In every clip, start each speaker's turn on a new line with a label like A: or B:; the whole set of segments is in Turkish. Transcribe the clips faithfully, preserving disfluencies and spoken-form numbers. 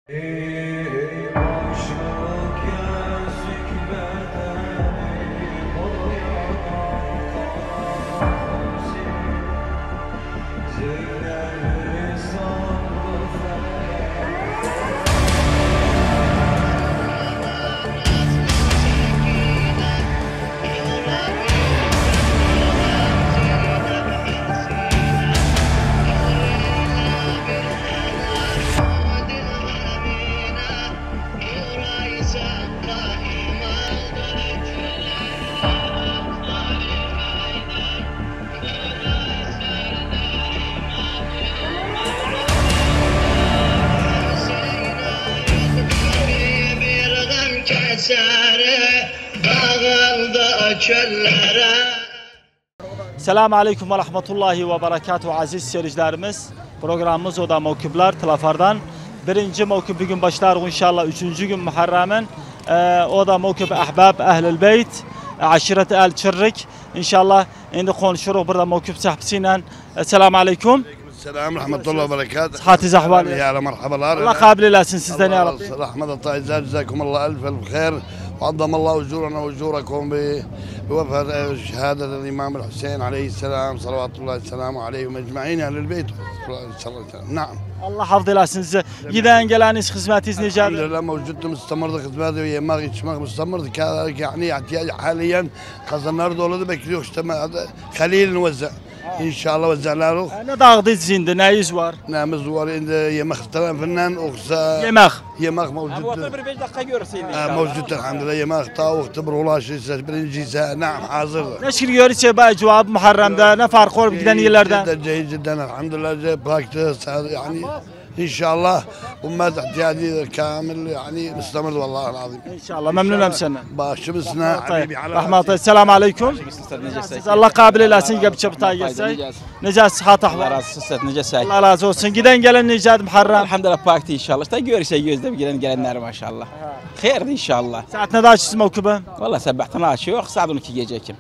A: Selamun Aleyküm ve Rahmetullahi ve Berekatuhu aziz seyircilerimiz. Programımız o da mevkibler Tlafar'dan. Birinci mevkib bugün başlar inşallah üçüncü gün Muharrem'in. Ee, o da mevkib Ahbab Ehl-i Beyt, Aşiret El-Çirrik. İnşallah indi konuşuruz burada mevkib sahbisiyle. Selamun Aleyküm.
B: Selam, rahmetullah ve berekatuhu.
A: Sıhhatiz ahvali.
B: Ya merhabalar.
A: Allah kabul eylesin sizden ya Rabbi.
B: Rahmet taizler, cezakumullah elf elf khair. وعظم الله أجورنا وأجوركم بوفاة شهادة الإمام الحسين عليه السلام صلوات الله والسلام عليهم أجمعين أهل البيت صلى الله عليه وسلم. نعم.
A: Allah hafız eylesin size. Giden geleniz hizmetiniz nicedir.
B: الحمد لله موجود مستمر خدماتي ويا ما يشمخ مستمر كذلك يعني احتياج حاليا خزنار دولة bekliyor işte خليل نوزع. İnşallah وزعناه.
A: Ne dağıdınız şimdi? Neyiz var?
B: Neyimiz var indi yemek isteyen filan oksa.
A: Yemek.
B: Yemek mevcut.
A: Bu bir beş dakika görürsün inşallah.
B: Mevcut elhamdülillah yemek tavuk tebrola şey birinci ise naam hazır.
A: Neşkil görürse bana cevap Muharrem'de ne fark var giden yerlerden?
B: Cidden cehil cidden elhamdülillah baktı yani İnşallah ummet ihtiyacı kamil yani müstemir vallahi lazım.
A: İnşallah memnunum senden.
B: Başımızına habibi ala.
A: Rahmetullah. Selamun Aleyküm. Allah kabul eylesin. Gel bir çabıta gelsey. Nece sıhhat ahval.
C: Allah razı olsun. Nece say.
A: Allah razı olsun. Giden gelen Necad Muharrem.
C: Elhamdülillah pakti inşallah. İşte görürse gözde gelen gelenler maşallah. Hayır inşallah.
A: Saat ne daha açısın mevkibi?
C: Vallahi sabahtan açıyor. Saat on iki geceyken.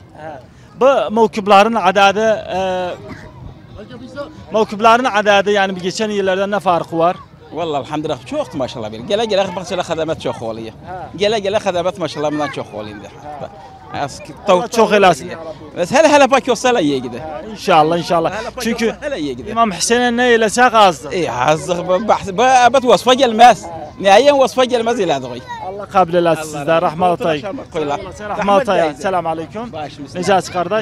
A: Bu mevkiblerin adadı mevkiblerin adadı yani bir geçen yıllardan ne farkı var?
C: Vallahi elhamdülillah çoktu maşallah bir. Gele gele maşallah hizmet çok oluyor. Gele gele hizmet maşallah bundan çok oluyor.
A: Allah çok eylesin.
C: Bes hele hele bak yoksa iyi gider.
A: İnşallah inşallah. Çünkü İmam Hüseyin'e ne eylesek azdı.
C: İyi azdı. Bat vasfa gelmez. Nihayen vasfa gelmez ile adığı.
A: Allah kabul eylesin sizden. Rahmet olsun. Rahmet olsun. Selamun Aleyküm. Necati kardeş.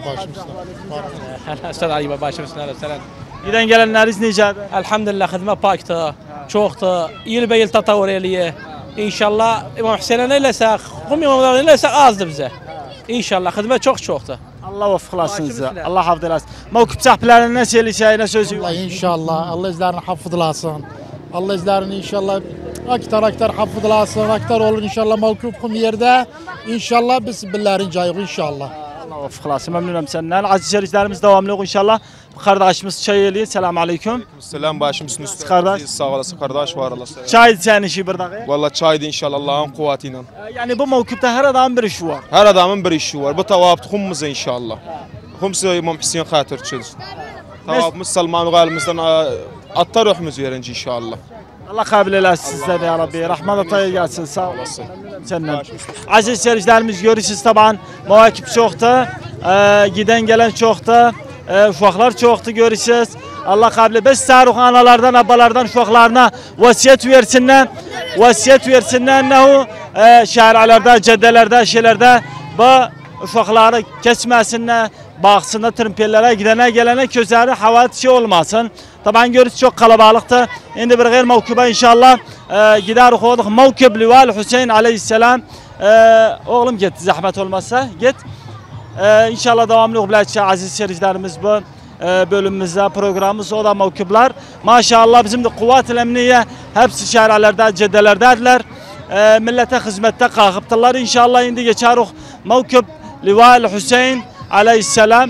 D: Estağfurullah Ali başım üstüne selam.
A: Giden gelenleriz Necati.
D: Elhamdülillah hizmet pakta. Çoktu. Yıl be yıl tatavur eliye. İnşallah İmam Hüseyin'e ne eylesek, kum imamlarına ne eylesek azdı bize. İnşallah hizmet çok çoktu.
A: Allah vefkılasın size. Allah hafız eylesin. Mevkip sahiplerine ne söyleyeceği ne sözü var?
E: İnşallah Allah izlerini hafızlasın. Allah izlerini inşallah aktar aktar hafızlasın. Aktar olur inşallah mevkip kum yerde. İnşallah biz billerin cayığı inşallah.
A: Allah vefkılasın. Memnunum senden. Aziz seyircilerimiz devamlı inşallah. Kardeşimiz çay eliyor. Selamun Aleyküm.
F: Selam başım üstüne üstüne.
A: Kardeş.
F: Sağ olasın kardeş var olasın.
A: Çay sen işi bir dakika.
F: Valla çaydı inşallah Allah'ın kuvvetiyle.
A: Yani bu mevkipte her adamın bir işi var.
F: Her adamın bir işi var. Bu tavafı hummuza inşallah. Humsa İmam Hüseyin hatır çöz. Tavafımız Salman Galimizden attar ruhumuz verince inşallah.
A: Allah kabul eylesin sizden ya Rabbi. Rahmet ataya gelsin. Sağ olasın. Senden. Aziz seyircilerimiz görüşürüz taban. Mevkip çoktu. Ee, giden gelen çoktu. Ee, uşaqlar çoxdur görürsüz. Allah kabul biz sarık analardan, abalardan uşaqlarına vasiyet versinler. Vasiyet versinler nehu e, şəhərlərdə, cədələrdə, şeylərdə bu uşaqları kesməsinlər, baxsınlar trimpellərə, gidənə gələnə közləri havalı şey olmasın. Taban görürsüz çok kalabalıktı. Şimdi bir gayr mevkibe inşallah e, giderik olduk. Mevkib Lival Hüseyin aleyhisselam. E, oğlum git zahmet olmazsa git. Ee, inşallah devamlı olacak aziz seyircilerimiz bu e, bölümümüzde programımız o da mevkibler. Maşallah bizim de kuvvet-i emniye hepsi şehirlerde, cedelerdediler. E, millete hizmette kalkıptılar. İnşallah şimdi geçeriz mevkib Lival Hüseyin aleyhisselam.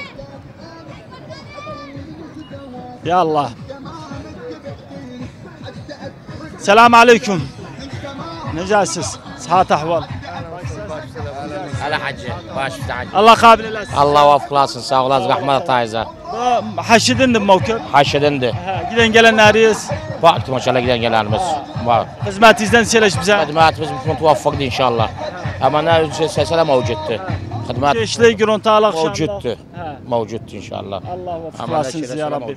A: Ya Allah. Selamun Aleyküm. Necəsiz? Sıhhat ahval.
G: Ala hacı, baş hacı.
A: Allah kabul eylesin.
G: Allah vafkılasın, sağ olasın, rahmet tayza.
A: Haşidindir mevkib.
G: Haşidindir.
A: Giden gelenleriyiz.
G: Farklı maşallah giden gelenimiz var.
A: Hizmetinizden söyleş bize.
G: Hizmetimiz muvaffak inşallah. Ama ne sesele mevcuttu. Hizmet
A: Çeşitli görüntüler
G: mevcuttu. Mevcuttu inşallah.
A: Allah vefaklasınız ya Rabbi.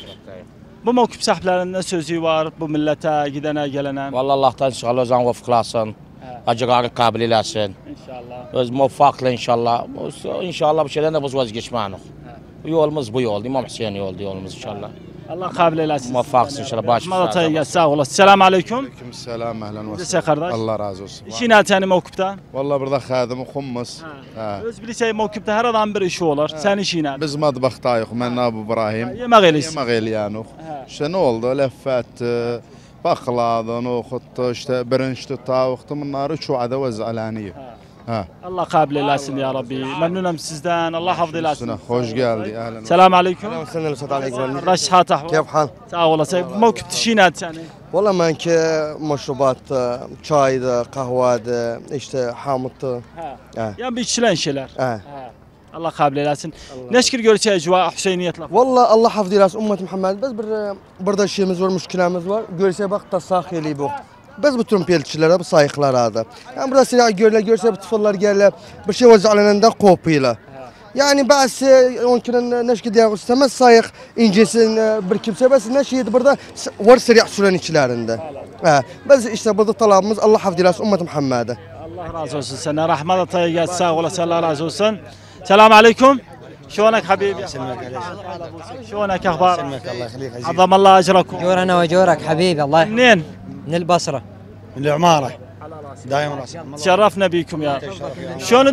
A: Bu mevkip sahiplerinin ne sözü var bu millete, gidene, gelene?
G: Vallahi Allah'tan inşallah özden muvaffaklasın. Acıqarı kabil eləsin.
A: İnşallah.
G: Öz muvaffakla inşallah. İnşallah bu şeyden de biz vazgeçmeyiniz. Bu yolumuz bu yol. İmam Hüseyin yoldu yolumuz inşallah.
A: Allah kabul eylesin.
G: Muvaffaksın inşallah. Baş
A: Rahmet atayı sağ olasın. Selamun aleyküm.
H: Aleyküm selam, ehlen ve
A: Size kardeş.
H: Allah razı olsun.
A: İşin altını mevkipte?
H: Vallahi burada xadim xummus.
A: Öz bilirse mevkipte her adam bir işi olur. Sen işin altı.
H: Biz madbaxtayıq, mən Abu İbrahim.
A: Yemek eylesin.
H: Yemek eləyanıq. İşte ne oldu? Leffet, bakladı, noxuttu, işte birinci tavuktu. Bunları üç vada ve zalaniye.
A: Allah kabul eylesin ya Rabbi. Memnunum sizden. Allah hafız eylesin.
H: Hoş geldi. Ehlen.
A: Selamun aleyküm.
I: سنة الأستاذ عليك
A: Kardeş sıhhat ahval.
I: كيف حال؟
A: Sağ olasın. Mevkipte işin altı seni.
I: والله ما انك مشروبات شاي ده قهوة ده işte حامض
A: Yani bir içilen şeyler.
I: اه
A: Allah kabul eylesin. Neşkir görüşe ecva Hüseyniyetle.
I: والله الله حفظ راس أمة محمد بس بر برda şeyimiz var, müşkilemiz var. Görse bak tasahhili bu. Biz bu trompetçilere, bu sayıklara da. Yani burada silah görle görse bu tıfıllar gelirler. Bir şey vazgeçilenden kopuyla. Yani bazı onların neşki diye istemez sayık incesin bir kimse bas ne şeydi burada var seri süren içlerinde. Ha, biz işte burada talabımız Allah hafdilas ümmet Muhammed'e.
A: Allah razı olsun sana. Rahmet atayı gel sağ olasın. Allah razı olsun. Selamun aleyküm. شلونك حبيبي؟
J: سلمك عليك.
A: شلونك اخبارك؟
J: سلمك الله يخليك عزيزي.
A: عظم الله اجركم.
J: جورنا وجورك حبيبي الله يحفظك.
A: منين؟
J: من البصرة.
K: من العمارة. دايم راسي.
A: تشرفنا بيكم يا شلون؟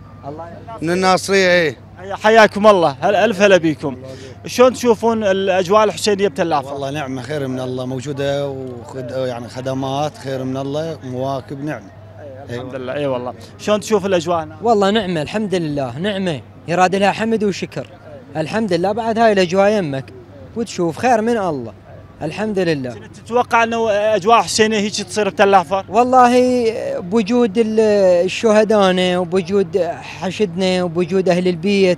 B: من الناصرية ايه
A: حياكم الله هل الف هلا بيكم. شلون تشوفون الاجواء الحسينيه بتلعفر؟
K: والله نعمة خير من الله موجودة وخد يعني خدمات خير من الله مواكب نعمة.
A: الحمد لله اي والله. شلون تشوف الاجواء هنا؟
J: والله نعمة الحمد لله نعمة يراد لها حمد وشكر. الحمد لله بعد هاي الاجواء يمك وتشوف خير من الله. الحمد لله.
A: تتوقع انه اجواء حسينيه هيك تصير بتلعفر؟
J: والله بوجود الشهداء وبوجود حشدنا وبوجود اهل البيت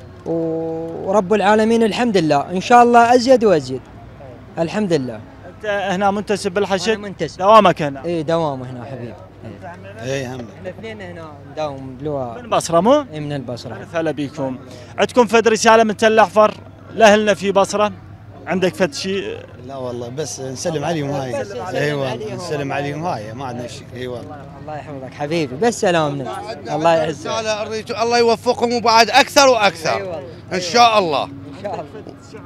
J: ورب العالمين الحمد لله ان شاء الله ازيد وازيد. الحمد لله.
A: انت هنا منتسب بالحشد؟
J: أنا منتسب.
A: دوامك هنا؟
J: اي دوام هنا حبيبي.
K: اي هم.
J: احنا اثنين هنا نداوم بلواء.
A: من البصره مو؟
J: اي من البصرة.
A: هلا بيكم. عندكم فد رساله من تل احفر لاهلنا في بصره؟ عندك فد شيء؟
K: لا والله بس نسلم عليهم هاي. اي والله نسلم عليهم هاي ما عندنا شيء. اي والله.
J: الله يحفظك حبيبي بس سلامنا. الله يعزك.
B: الله يوفقهم وبعد اكثر واكثر ان شاء الله.
J: ان شاء الله.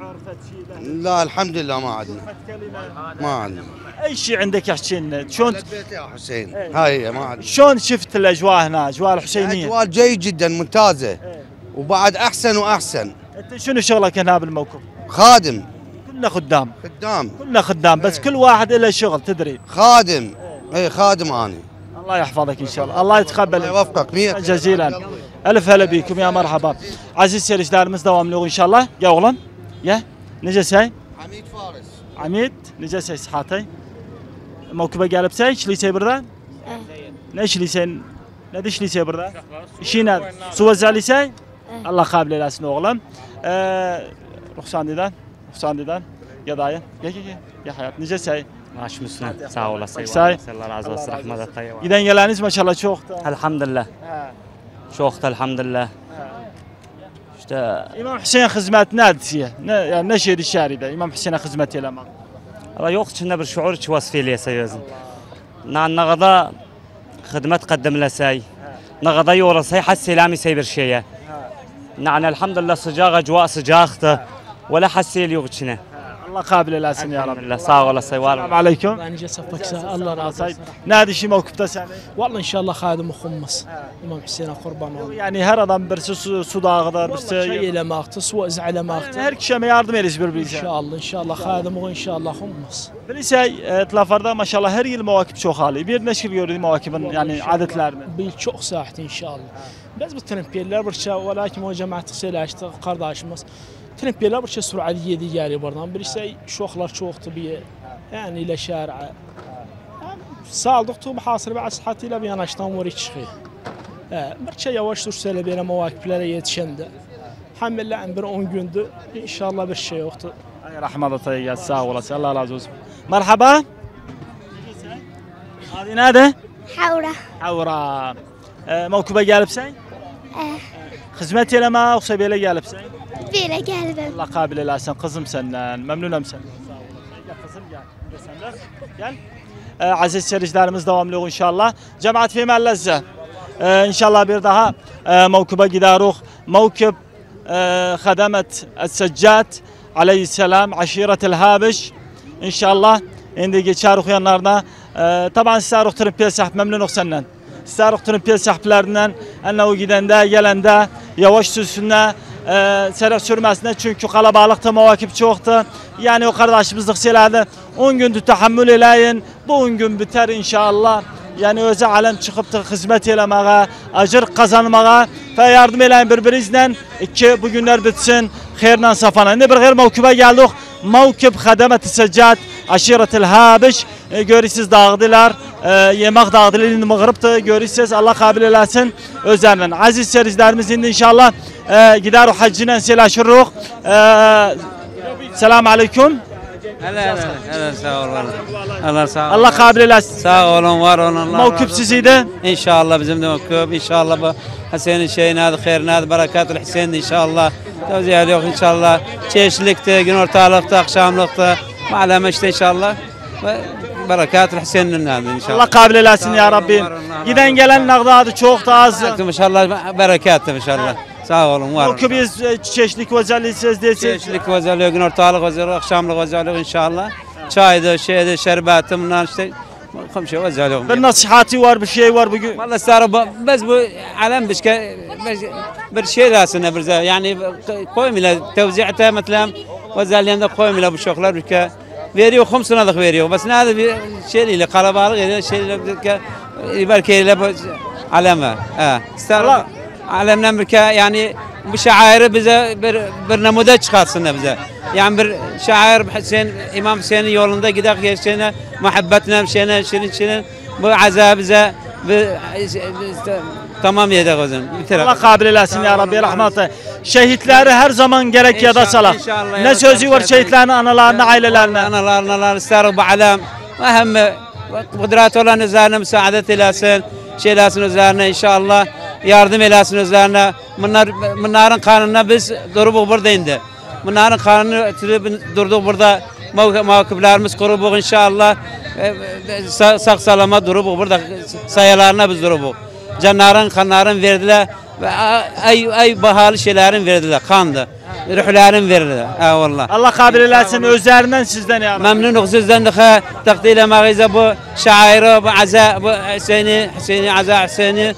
B: لا الحمد لله ما عندنا ما عندنا
A: اي شيء عندك احكي لنا شلون
B: يا حسين هاي ما عندنا
A: شلون شفت الاجواء هنا اجواء الحسينيه؟
B: اجواء جيد جدا ممتازه وبعد احسن واحسن.
A: انت شنو شغلك هنا بالموقف؟
B: خادم
A: كلنا خدام
B: خدام
A: كلنا خدام بس كل واحد له شغل تدري.
B: خادم اي خادم اني.
A: الله يحفظك ان شاء الله الله يتقبل.
B: الله يوفقك مية
A: جزيلا. الف هلا بكم يا مرحبا. عزيز seyircilerimiz devamlı inşallah. Ya oğlum. Ya. Necesey?
B: عميد فارس.
A: عميد necesey sıhhatay? Mevkibe gelip sen işliyse burada? Ne işliysen? Ne de işliyse burada? İşine su vezaliyse? Allah kabul eylesin oğlum. Ee, Ruhsan deden. Ruhsan deden. Ya dayı. Gel gel gel. Ya hayat necesey?
L: Maaş Müslüm. Sağ olasın.
A: Say.
L: Allah razı olsun. Rahmet atayı.
A: Giden geleniz maşallah çok da.
L: Elhamdülillah. Çok da elhamdülillah. İşte
A: İmam Hüseyin hizmet neredeyse? Ne yani ne şeydi şeride? İmam Hüseyin'e hizmet eleman.
L: ama yok içinde bir şuur hiç vasfiyle sayıyorsun. Ne ne kadar hizmet قدم لساي. Ne kadar yorasay has selami say bir şeye. Yani elhamdülillah sıcak acwa sıcaktı. Vela hasil yok içine.
A: Allah kabul eylesin ya Rabbi.
L: Sağ olasın.
A: Selamun aleyküm.
M: Ben nice safak sağ Allah razı olsun.
A: Nerede işi mevkufta sen?
M: Vallahi inşallah hadim khummas. İmam Hüseyin'e kurban ol.
A: Yani her adam birisi su, su dağıdır, birisi
M: şey elemakta, su ez'elemakta.
A: Her kişiye yardım ederiz birbirimize.
M: İnşallah, inşallah hadim o inşallah khummas.
A: Birisi etlaflarda maşallah her yıl mevakip çok hali. Bir neşir gördüğü mevakibin yani adetlerini.
M: Bil çok saat inşallah. Biz bu terapiyeler bir şey, velakin o cemaat söyleşti kardeşimiz. Terapiyeler bir şey sür'aliye diye geliyor buradan. Birisi şoklar çok tabii. Yani ile şar'a. Sağlık muhasebe ve sıhhatiyle bir yanaştan var içi. Bir şey yavaş dursa bile mevakiplere yetişendi. Hamdülillah bir on gündü. İnşallah bir şey yoktu.
A: Ay rahmet atayı gel sağ olasın. Allah razı olsun. مرحبا. هذه نادى؟
N: حورة.
A: حورة. موكبة جالبسين؟
N: اه.
A: خدمتي لما وصبيلة جالبسين؟
N: بيلا جالبة.
A: الله قابل الأسن قزم سنان ممنون مسن. gel. Ee, aziz seyircilerimiz devamlı inşallah. Cemaat fi mellezze. Ee, inşallah bir daha e, mevkibe gideruk. Mevkib e, hademet es-seccat aleyhisselam aşiretel habiş. İnşallah indi geçeruk yanlarına. E, taban saruk trimpiyel sahb memnunuk senden. Saruk trimpiyel sahblerinden ennehu gidende gelende yavaş sürsünler. Ee, Serek sürmesine çünkü kalabalıkta muvakip çoktu. Yani o kardeşimizlik şeylerdi. on gündür tahammül eleyin. Bu on gün biter inşallah. Yani özel alem çıkıp da hizmet eylemeye, acır kazanmaya ve yardım eleyin birbirinizle ki bu günler bitsin. Hayırla safana. Ne bir hayır mevkibe geldik. Mevkib hademet-i seccat aşiretel habiş. E, görürsünüz dağıdılar. E, yemek dağıdılar. Mağrıptı. Görürsünüz. Allah kabul eylesin. Özlemden. Aziz seyircilerimiz indi inşallah. E, gider o haccinen selaşırıq. E, Selamun aleyküm.
O: Hele hele hele sağ olun. Allah sağ olun.
A: Allah kabul eylesin.
O: Sağ olun, var olun. Allah
A: mevkib siziydi.
O: İnşallah bizim de mevkib. İnşallah bu Hüseyin'in şeyine adı hayrına adı berekatül Hüseyin inşallah. Tevziyeli yok inşallah. Çeşitlikte, gün ortalıkta, akşamlıkta. Malum işte inşallah. Berekatül Hüseyin'in adı inşallah.
A: Allah kabul eylesin ya Rabbi. Giden gelen nağdadı çok da az.
O: İnşallah berekatlı inşallah. Sağ olun, var olun.
A: Mevkibiz çeşitlik özelliği siz değilsiniz.
O: Çeşitlik özelliği, gün ortalık özelliği, akşamlık özelliği inşallah. Çaydı, şeydi, şerbeti bunlar işte. Komşu özelliği.
A: Bir nasihati var, bir şey var bugün.
O: Vallahi sarı biz bu alem biske bir şey lazım bize. Yani koymayla tevziyete mesela özelliğinde koymayla bu şoklar biske veriyor, komşunalık veriyor. Bas ne bir şeyle kalabalık şeyle belki bu aleme. Ha. Sarı alemden bir yani bu şairi bize bir bir namuda çıkarsın bize. Yani bir şair Hüseyin İmam Hüseyin'in yolunda gider geçene muhabbetle şeyine şirin şirin bu azab bize tamam yedek o zaman.
A: Allah kabul eylesin ya Rabbi rahmetli. Şehitleri her zaman gerek ya da salak. Ne sözü var şehitlerin analarına, ailelerine.
O: Analarına, analarına ister bu alem. Mühim kudret olan üzerine müsaadet eylesin. Şeylesin üzerine inşallah. Yardım eylesin üzerine. Bunlar, bunların kanununa biz durup burada indi. Bunların kanunu durduk burada. Mevkiplerimiz kurubuk inşallah. Sağ salama durup burada sayalarına biz durup. Canların, kanların verdiler. Ay ay bahalı şeylerin verdiler. Kandı. Ruhların verdiler. Eyvallah.
A: Allah kabul eylesin özlerinden sizden ya.
O: Memnunuk sizden de takdirle mağize bu şairi, bu aza, bu Hüseyin'i, Hüseyin'i, aza Hüseyin'i.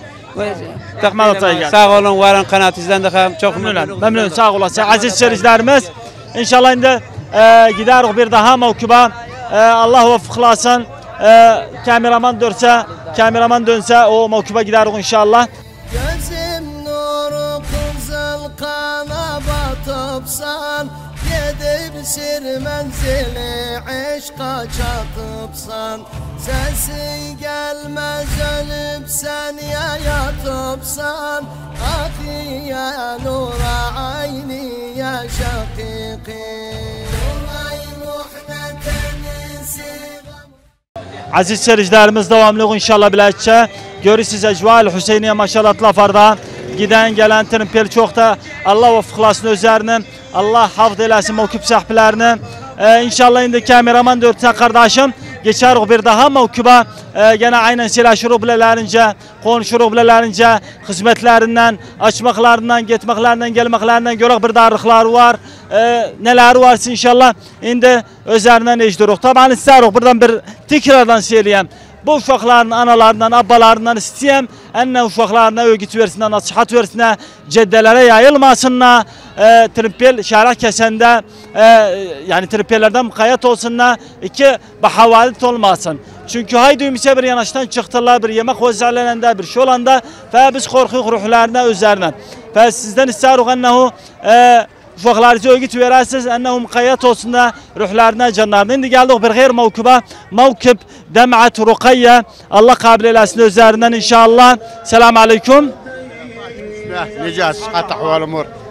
A: Sağ
O: olun, varın kanatınızdan da çok
A: memnunum. Memnunum, sağ olasın. Aziz seyircilerimiz, inşallah indi e, giderik bir daha mevkibe. E, Allah vefıklasın. E, kameraman dönse, kameraman dönse o mevkibe giderik inşallah.
P: Gözüm nuru kızıl kana batıpsan, gidip sir menzili aşka çatıpsan, sesi gelmez ölüp sen ya yatıpsan, ahi ya nura ayni ya şakiki, nuray muhneteni sigam.
A: Aziz seyircilerimiz devamlı inşallah bilecek. Görürsünüz ecval Hüseyin'e maşallah lafarda. Giden gelen trimpel çok da Allah vefıklasın özlerine. Allah hafız eylesin mevkip sahiplerine. Ee, inşallah indi kameraman dörtte kardeşim. Geçer bir daha mevkibe. Ee, gene aynen silaşır bilelerince, konuşur bilelerince, hizmetlerinden, açmaklarından, gitmeklerinden, gelmeklerinden göre bir darlıklar var. Ee, neler varsa inşallah indi özlerinden ecduruk. Tabi isterim buradan bir tekrardan söyleyeyim. Bu uşaqların analarından, abbalarından istəyəm, enne uşaqlarına öğüt versinler, nasihat versinler, ceddelere yayılmasınlar, e, trimpel şərək kəsəndə, e, yani trimpellerden mukayyet olsunlar, iki bahavalit olmasın. Çünkü hay düğümse bir yanaştan çıktılar, bir yemek özelliğinde, bir şey olanda ve biz korkuyuk ruhlarına, özlerine. Ve sizden isterim ennehu, e, uşaqlarınızı öğüt verirsiniz, ennehu mukayyet olsunlar, ruhlarına, canlarına. Şimdi geldik bir gayr mevkibe, mevkib Demet Rukayye. Allah kabul eylesin özlerinden inşallah. Selamun aleyküm.
Q: نجاز قطع والامور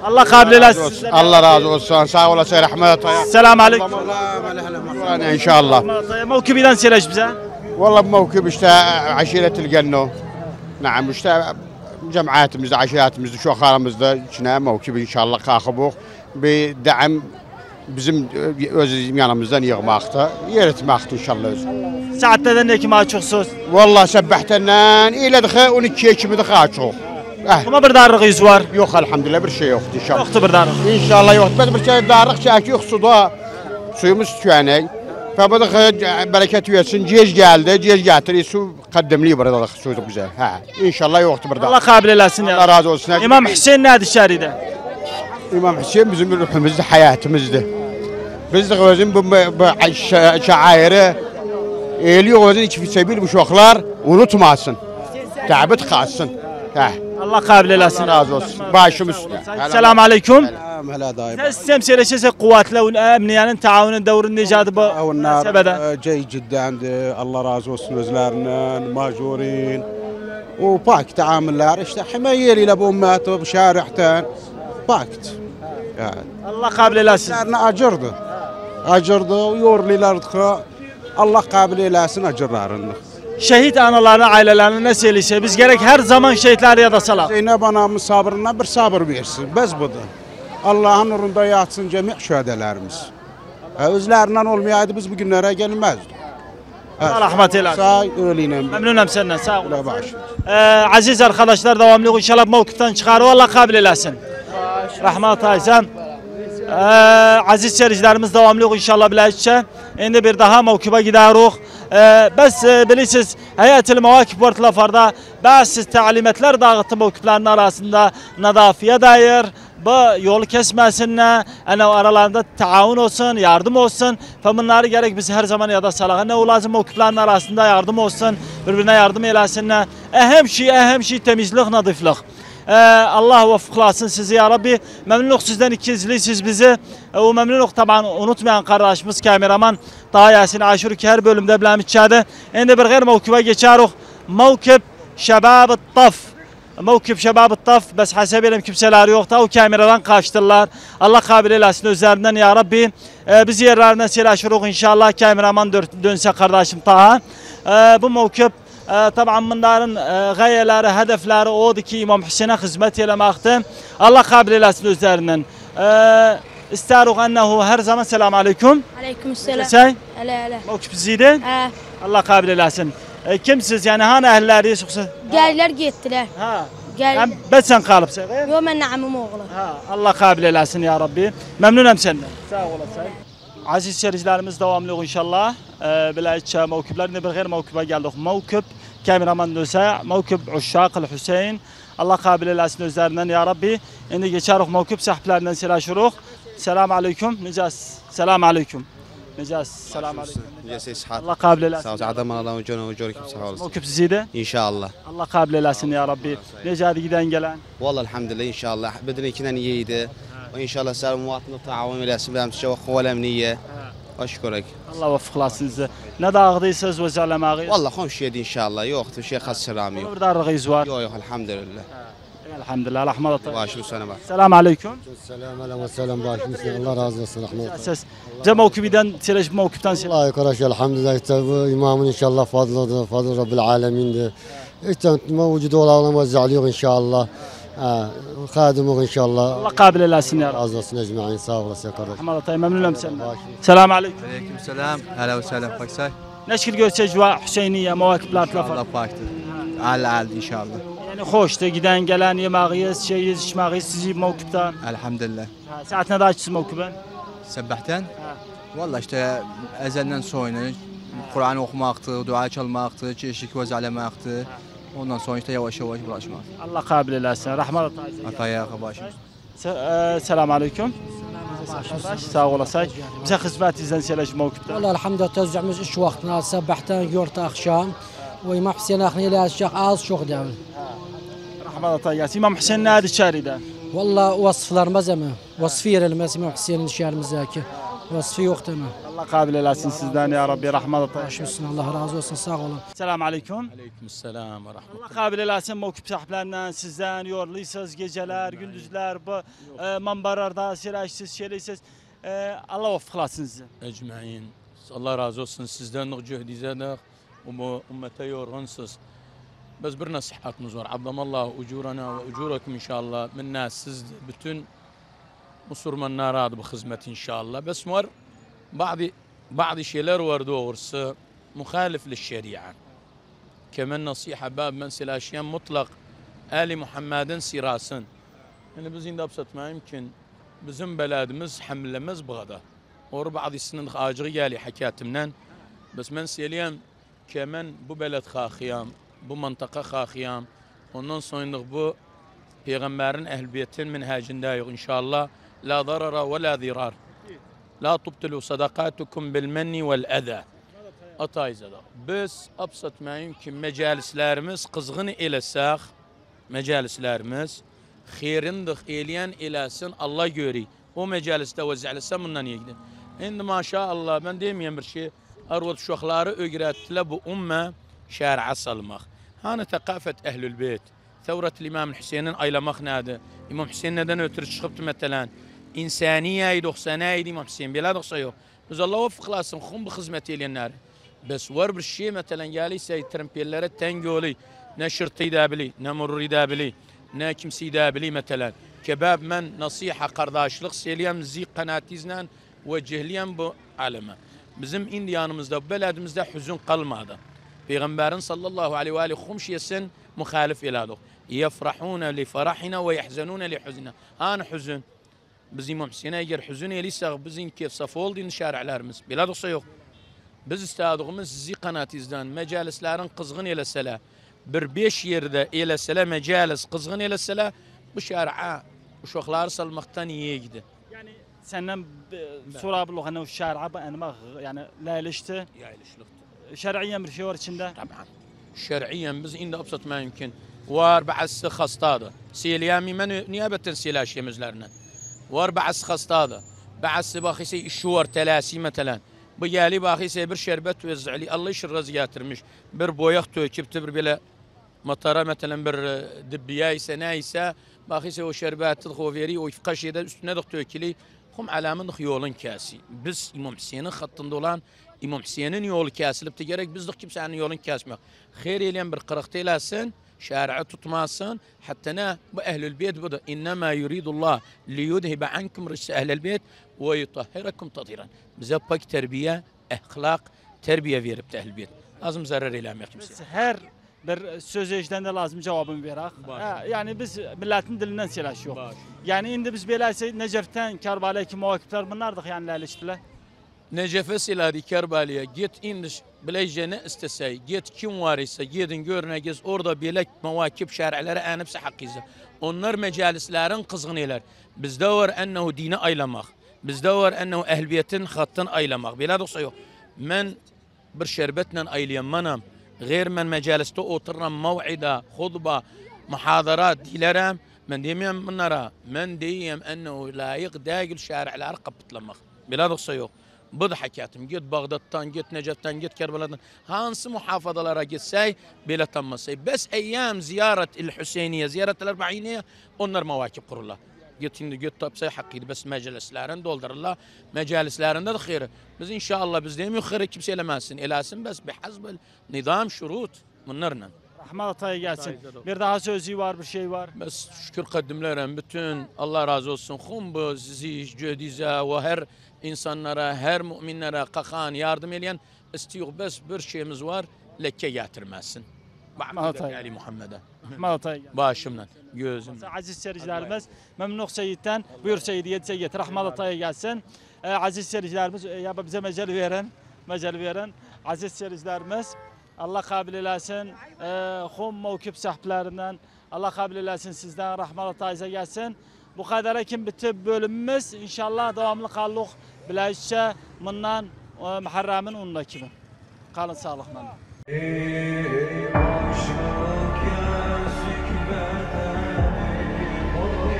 A: Allah kabul eylesin.
Q: Allah razı olsun. Sağ olasın. Rahmet.
A: Selamun aleyküm.
Q: İnşallah.
A: Mevkibiden söyleş bize.
Q: والله بموكب işte aşiret الجنة. نعم işte cemaatimizde, aşiretimizde, şokarımızda içine mevkib inşallah kalkıbıq. Bir daim bizim öz yanımızdan yığmaqda, yeritmaqda inşallah öz.
A: Saatlerden ne kime açıksınız?
Q: Vallahi səbbəhdən elədik on ikiyə kimi də açıq.
A: Ama bir darlığınız var.
Q: Yox elhamdülillah bir şey yoxdur inşallah.
A: Yoxdur bir darlıq.
Q: İnşallah yoxdur. Biz bir şey darlıq çəki yox suda. Suyumuz tükənək. Fəbədə bərəkət versin. Gec gəldi, gec gətirir su qəddimli burada suyuq bizə. Hə, inşallah yoxdur bir darlıq.
A: Allah kabul eylesin ya.
Q: Allah razı olsun.
A: İmam Hüseyin nədir şəride?
Q: İmam Hüseyin bizim ruhumuzdur, həyatımızdır. Biz de özün bu şairi eliyor özün iki sebil bu uşaqlar unutmasın. Təbit qalsın. Hə.
A: Allah kabul eylesin.
Q: Allah razı olsun. Başım üstüne.
A: Selamun aleyküm.
R: Selam هلا دايما.
A: تسلم سير شيء قوات لو امنيان تعاون الدور النجاة
R: والنار
A: سبدا.
R: جيد جدا عند الله razı olsun özlerinin majurin. وباك تعاملlar işte حماية لأبوماته بشارعتان باكت. Yani.
A: Allah kabul eylesin.
R: Yani acırdı. Acırdı, yorlilardı. Allah kabul eylesin acırlarını.
A: Şehit analarına, ailelerine ne söyleyse biz gerek her zaman şehitleri ya da salam.
R: Zeynep anamın sabrına bir sabır versin. Biz budur. Allah'ın nurunda yatsın cemi şühedelerimiz. Özlerinden olmayaydı biz bugünlere gelmezdik.
A: Allah rahmet eylesin.
R: Sağ öyleyine.
A: Memnunum senden sağ ol.
R: Baş.
A: Ee, aziz arkadaşlar devamlı inşallah mevkiften çıkarır. Allah kabul eylesin. Rahmet eylesin. Ee, aziz seyircilerimiz devamlı inşallah biləcəkcə. İndi bir daha mevkibe gidərik. Ee, bəs e, bilirsiniz Həyətil Mevakib Ortalafarda bəzi təlimatlar dağıtı mevkiflərin arasında nadafiyə dair bu yolu kesməsinlər, yəni aralarında taavun olsun, yardım olsun. Və bunları gerek biz her zaman yada salaq. Nə lazım mevkiflərin arasında yardım olsun, birbirine yardım eləsinlər. Əhem şey, əhem şey temizlik, nadiflik. Ee, Allah vefıklasın sizi ya Rabbi. Memnunuk sizden ikizliyiz bizi. Ee, o memnunuk taban unutmayan kardeşimiz kameraman Taha Yasin Aşur ki her bölümde bilemişçadı. Şimdi bir gayr mevkibe geçarıq. Mevkib Şebab-ı Taf. Mevkib Şebab-ı Taf. Bes hasebelim kimseler yoktu. O kameradan kaçtılar. Allah kabul eylesin özlerinden ya Rabbi. Ee, biz yerlerinden selaşırıq inşallah. Kameraman dönse kardeşim Taha. Ee, bu mevkib طبعا bunların gayeleri, hedefleri odur ki İmam Hüseyin'e hizmet eləməkdir. Allah kabul eləsin özlərindən. İstərik ennehu her zaman selam aleyküm.
S: Aleyküm selam.
A: Sen?
S: Hele hele.
A: Mevkif siziydi?
S: He.
A: Allah kabul eləsin. Kimsiz yani hani ehlileri yoksa?
S: Geldiler gittiler.
A: Ha.
S: Gel.
A: Ben sen kalıpsın.
S: Yok ben namım oğlu.
A: Ha. Allah kabul eləsin ya Rabbi. Memnunum senden. Sağ olasın. Aziz seyircilerimiz devamlı inşallah. Biləcəkcə mevkiblərində bir xeyr mevkibe geldik. Mevkib kameraman Nösa, mevkib Uşşaq Hüseyin. Allah kabul eləsin özlərindən ya Rabbi. İndi geçərik mevkib sahiblərindən selaşırıq. Selamun aleyküm. Necəsiz? Selamun aleyküm. Necəsiz? Selamun aleyküm.
T: Necəsiz?
A: Allah kabul eləsin.
T: Sağ ol. Adam Allah'ın canı ucur kim sağ olasın.
A: Mevkib siziydi?
T: İnşallah.
A: Allah kabul eləsin ya Rabbi. Necədir giden gelen?
T: Vallahi elhamdülillah inşallah. Bedenikinden iyiydi. وإنشاء الله سال مواطن التعاون إلى سبيل تشوق ولا أمنية أشكرك
A: الله وفق لاسنز ندى غديسز وزعل ما غير
T: والله خمس شيء إن شاء الله يوقت شيء خاص سلامي
A: ودار غيزوار
T: يو يو الحمد لله
A: الحمد لله الرحمن الرحيم
T: باشم السلام
A: السلام عليكم
U: السلام عليكم والسلام باشم الله razı olsun rahmet
A: اساس زي موكبيدن سيرش موكبتان سير
U: الله يكرش الحمد لله امام ان شاء الله فضل فضل رب العالمين انت موجود ولا موزع عليه ان شاء الله خادمه ان شاء الله
A: الله قابل لاسن يا
U: razı olsun ecmaîn sağ olasın kardeş
A: الرحمن الرحيم ممنون سلام السلام عليكم
V: عليكم السلام هلا وسهلا باكساي
A: نشكر جوز اجواء حسينيه مواكب الارتلاف
V: الله باكتر على على ان شاء الله
A: يعني خوشtu giden gelen yemeğiyiz şeyiz içmeğiyiz sizi mevkipten
V: elhamdülillah
A: saatine daha açsın mevkiben
V: Səbbəhdən Vallahi işte ezelden sonra Kur'an okumaqdır, dua çalmaqdır, keşik vəzələməkdir. Ondan sonra işte yavaş yavaş bulaşmaq.
A: Allah kabul eləsin. Rahmet eylesin.
V: Ataya başım.
A: Selamun aleyküm. Sağ olasın. Bize hizmet izlen seleş mevkipten.
W: والله الحمد لله توزعمز ايش وقتنا سبحتان يورت اخشام وإمام حسين اخني لا الشيخ عاص شوخ داون
A: رحمة الله ياسين إمام حسين نادي الشاري ده
W: والله وصفlar مزمه وصفير المس إمام حسين الشاري مزاكي وصفي وقتنا
A: Allah kabul eylesin sizden ya Rabbi. Rahmet
W: Başımsın, Allah razı olsun, sağ olun.
A: Selamun aleyküm.
C: Aleykümselam ve rahmetullah.
A: Allah kabul eylesin mevkip sahiplerinden sizden yoruluyorsunuz geceler, gündüzler, bu e, mambarlarda siraçsız, şeylisiz. E, Allah vafıklasın sizi.
C: Ecmain. Allah razı olsun sizden de cühdinize de bu ümmete yorgunsuz. Biz bir nasihatımız var. Abdamallah ucurana ve ucurakum inşallah. Minna siz bütün Müslümanlar adı bu hizmet inşallah. Bes var bazı bazı şeyler var doğrusu muhalif للشريعة. Kemen nasiha bab mesela aşyan mutlak Ali Muhammed'in sirasın. Yani biz indi absatma mümkün. Bizim beladimiz hamlemiz burada. Or bazısının acı geldi hakatimden. Bes men söyleyeyim kemen bu beled khakiyam, bu mantaka khakiyam. Ondan sonra bu peygamberin ehl beytin minhacında yok inşallah. La zarara ve la zirar. La tubtilu sadakatukum bil menni vel eza. Atayzada. Biz absat mümkün ki mecalislerimiz kızgın ilesaq, mecalislerimiz xeyrindik eyleyen ilesin Allah göri. O meceliste vezzalese bundan yegdi. Şimdi maşallah ben demeyeyim bir şey. Arvat şoxları öğrettiler bu ümme şer'a salmaq. Hani tekafet ehlül beyt. Thevret İmam Hüseyin'in aylamaq nadı. İmam Hüseyin neden ötürü çıkıptı mesela? İnsaniye doksanaydı İmam Hüseyin. Bila doksa yok. Biz Allah vafıklasın. Khum bu hizmet eyleyenler. Bes var bir şey mesela geliyse trempiyellere tengoli. Ne şırtı da bili, ne murri da bili, ne kimsi da bili mesela. Kebab men nasiha kardeşlik söyleyem zi kanatizden ve cehliyem bu aleme. Bizim indiyanımızda, beledimizde hüzün kalmadı. Peygamberin sallallahu aleyhi ve aleyhi khumşiyesin muhalif iladık. Yefrahune li farahina ve yahzenune li hüzine. Han hüzün. Biz İmam Hüseyin'e eğer hüzün eyliyse bizim keyf safı olduğunu şari'lerimiz. Biladoksa yok. Biz istadığımız zi kanatizden mecalislerin kızgın eyleseler. Bir beş yerde eyleseler mecalis kızgın eyleseler bu şari'a bu şoxları salmaktan iyi gidi.
A: Yani senden sorabilir hani o şari'a ben yani laylaştı.
C: Laylaşlıktı.
A: Şer'iyen bir şey var içinde.
C: Tabii. Şer'iyen biz indi absat ma mümkün. Var bazı hastadı. Siyeliyami men niyabeten silaşyemizlerine. Var bazı hastadı. Bazı bakısı işuvar telasi mesela. Bu yali bakısı bir şerbet vezzali Allah şirraz yatırmış. Bir boyak töküptü bir bile matara mesela bir dibbiya ise ne ise bakısı o şerbeti xoveri o ifkaşiyede üstüne de tökili. Kum alamın yolun kâsi. Biz İmam Hüseyin'in hattında olan İmam Hüseyin'in yolu kâsilipti gerek biz de kimsenin yolun kâsmek. Xeyr eyleyen bir kırıktı eylesin, şari'a tutmasın. Hatta ne bu ehlül beyt budur. İnnemâ yuridullah liyudhibe ankum ricse ehlül beyt ve yutahhirakum tadiran. Bize pak terbiye, ahlak, terbiye verip de ehlül beyt. Lazım zarar eylemek kimse.
A: Her bir söz eşden de lazım cevabını verək. Yani biz milletin dilinden silaş yok. Baş. Yani indi biz beləsə Necef'ten Kerbala'ya ki muvakipler bunlardık yani laylaştılar.
C: Necef'e siladi Kerbala'ya git indi bilece ne istesey git kim var ise gidin görüne gez orada bilek muvakip şer'lere anıpsa hakkıza. Onlar mecalislerin kızgınılar. Bizde var ennehu dini aylamak. Bizde var ennehu ehliyetin hattın aylamak. Biladoksa yok. Men bir şerbetle aylayamanam. غير من مجالسته اوترنا موعده خطبه محاضرات ديلرام من ديم من نرى من ديم انه لايق داقل شارع الارقب بتلمخ بلاد الصيوق بض حكياتم جيت بغدادتان جيت نجفتان جيت كربلاء هانس محافظه لرا جيت ساي بلا تمسي بس ايام زياره الحسينيه زياره الاربعينيه ونر مواكب قرلا جيت جيت طب سي حقي بس مجلس لارن دولدر الله مجالس لارن ده خير بس ان شاء الله بس ديم خير كبسي لماسن الاسن بس بحسب النظام شروط منرنا
A: Rahmet ataya gelsin. Bir daha sözü var, bir şey var.
C: Bes şükür kaddimlerim bütün Allah razı olsun. Kum bu sizi cödize ve her insanlara, her müminlere kakan yardım edeyen istiyor. Bes bir şeyimiz var, leke getirmezsin. Rahmet Ali Muhammed'e.
A: Rahmet ataya gelsin.
C: Başımdan, gözüm.
A: Aziz seyircilerimiz, memnun Seyit'ten buyur Seyit, yedi Seyit. Rahmet ataya gelsin. Ee, aziz seyircilerimiz, ya bize mecel verin, mecel verin. Aziz seyircilerimiz, Allah kabul eylesin. Xum mevkip sahiplerinden Allah kabul eylesin sizden rahmet atayıza gelsin. Bu kadar kim bitip bölümümüz inşallah devamlı kallık bileşçe bundan Muharrem'in onunla kimi. Kalın sağlıkla.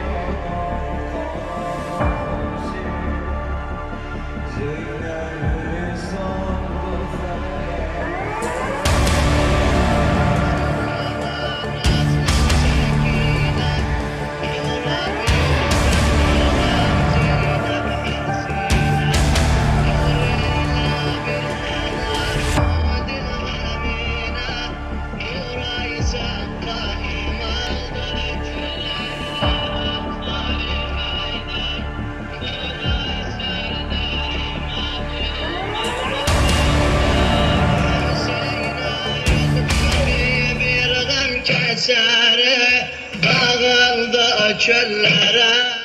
D: Zülal
P: eseri dağıldı çöllere.